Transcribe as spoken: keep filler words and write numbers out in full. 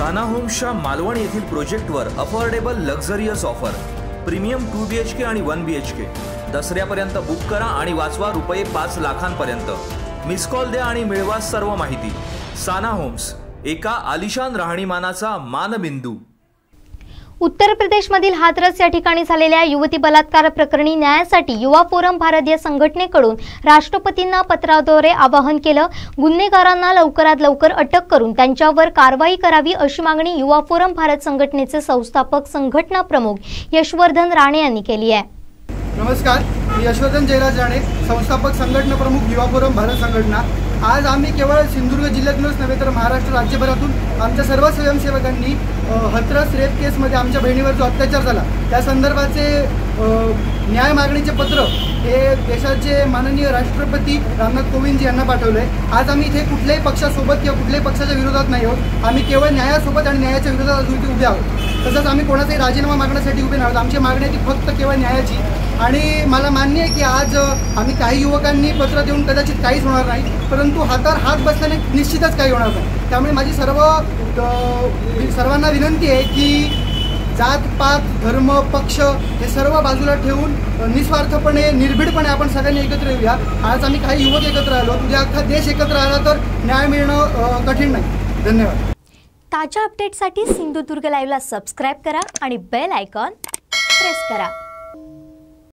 साना होम्सच्या मालवण येथील प्रोजेक्टवर affordable luxurious offer, premium two B H K आणि वन बी एच के दसऱ्यापर्यंत बुक करा आणि वाचवा रुपये पाच लाखांपर्यंत। मिस कॉल द्या आणि मिळवा सर्व माहिती। साना होम्स, एका आलिशान राहणीमानाचा मानबिंदू। उत्तर प्रदेशमधील हाथरस या ठिकाणी झालेल्या युवती बलात्कार प्रकरणी न्यायासाठी युवा फोरम भारत या संघटनेकडून राष्ट्रपतींना पत्राद्वारे आवाहन केलं। गुन्हेगारांना लवकरात लवकर अटक करून त्यांच्यावर कारवाई करावी अशी मागणी युवा फोरम भारत संघटनेचे संस्थापक संघटना प्रमुख यशवर्धन राणे यांनी केली आहे। नमस्कार, मी यशवर्धन जयराज राणे, संस्थापक संघटना प्रमुख युवा फोरम भारत संघटना। आज आम्ही केवळ सिंधुदुर्ग जिल्ह्यातूनच नव्हे तर महाराष्ट्र राज्यभरातून आमच्या सर्व स्वयंसेवकांनी हाथरस रेप केसमध्ये आमच्या बहिणीवर जो अत्याचार झाला त्या संदर्भाचे न्याय मागणीचे पत्र हे देशाचे माननीय राष्ट्रपती रामनाथ कोविंद यांना पाठवले आहे। आज आम्ही इथे कुठल्याही पक्षासोबत किंवा कुठल्याही पक्षाच्या विरोधात नाही आहोत, आम्ही केवळ न्यायासोबत आणि न्यायाच्या विरोधात इथे उभे आहोत। तसंच आम्ही कोणाचाही राजीनामा मागण्यासाठी उभे नाही आहोत। आमची मागणी आहे ती फक्त केवळ न्यायाची। आणि मला मान्य आहे की आज आम्ही काही युवकांनी पत्र देऊन कदाचित काहीच होणार नाही, परंतु हातावर हात बसल्याने निश्चितच काही होणार नाही। त्यामुळे माझी सर्व सर्वांना विनंती आहे की जात पात धर्म पक्ष हे सर्व बाजूला ठेवून निस्वार्थपणे निर्भीडपणे आपण सगळ्यांनी एकत्र येऊया। आज आम्ही काही युवक एकत्र आलो, उद्या अख्खा देश एकत्र आला तर न्याय मिळणं कठीण नाही। धन्यवाद। ताज्या अपडेटसाठी सिंधुदुर्ग लाईव्हला सबस्क्राईब करा आणि बेल आयकॉन प्रेस करा।